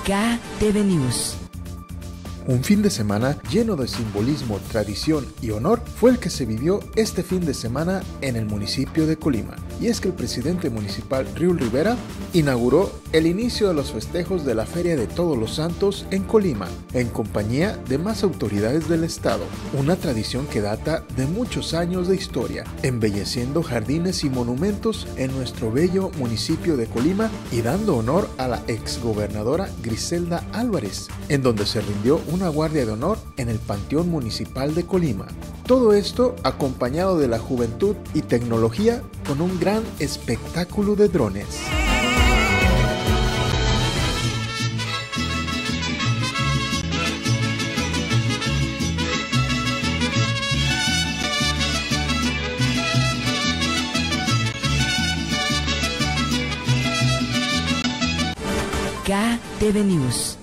KTV News. Un fin de semana lleno de simbolismo, tradición y honor fue el que se vivió este fin de semana en el municipio de Colima. Y es que el presidente municipal Riul Rivera inauguró el inicio de los festejos de la Feria de Todos los Santos en Colima, en compañía de más autoridades del estado. Una tradición que data de muchos años de historia, embelleciendo jardines y monumentos en nuestro bello municipio de Colima y dando honor a la exgobernadora Griselda Álvarez, en donde se rindió una guardia de honor en el Panteón Municipal de Colima. Todo esto acompañado de la juventud y tecnología con un gran espectáculo de drones. KTV News.